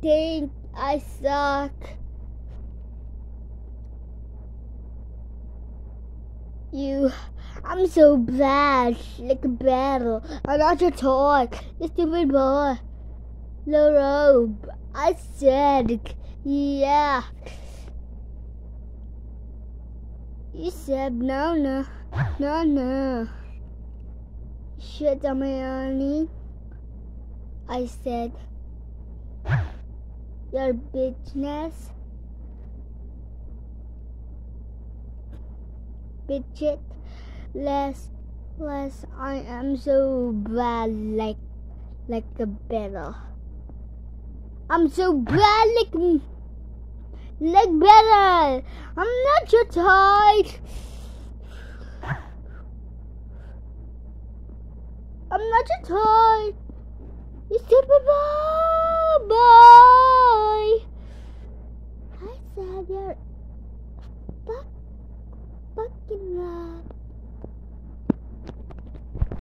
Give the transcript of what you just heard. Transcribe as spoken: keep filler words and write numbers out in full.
think I suck. You, I'm so bad, like a battle. I'm not your toy, you stupid boy. No robe, I said, yeah. You said no, no, no, no. Shut up, my I said, your business, bitch. Less, less. I am so bad, like, like a battle. I'm so bad, like, like battle. I'm not your type. I'm not your toy. You stupid boy.